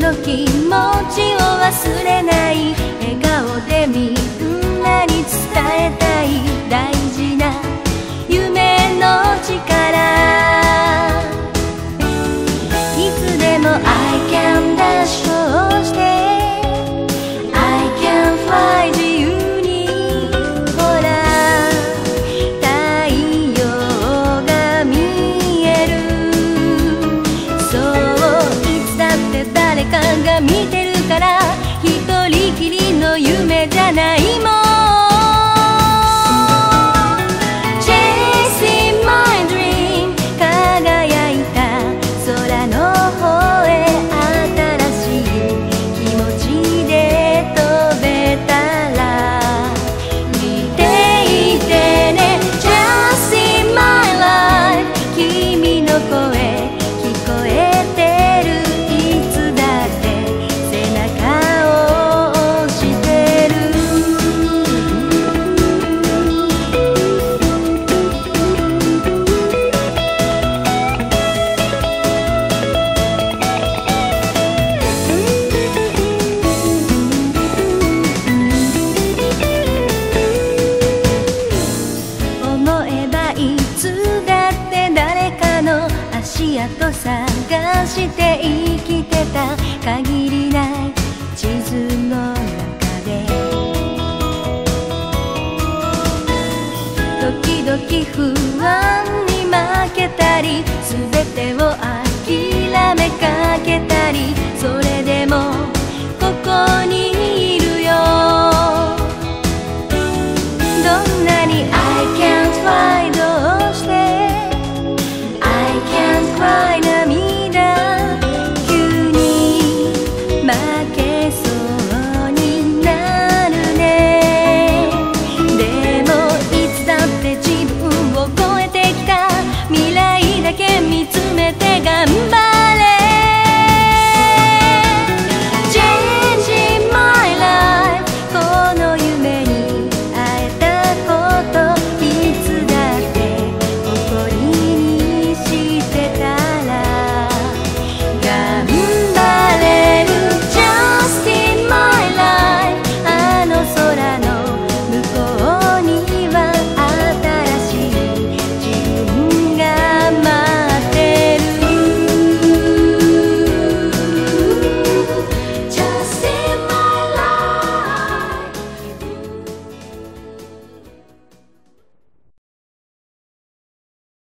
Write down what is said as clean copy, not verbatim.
の気持ちを忘れない、笑顔でみんなに伝えたい大事な夢の力。いつでも I can dash をして I can fly 自由に、ほら太陽が見える。そういつだって誰かが見てるから、一人きりの夢じゃないもん。Chasing my dream 輝いた空の方へ、新しい気持ちで飛べたら見ていてね。 Just in my life 君の声聞こえてる、いつだって背中を押してる。思えばいつだって誰かの足跡探して生きてた、限りない地図の中で時々不安に負けたり、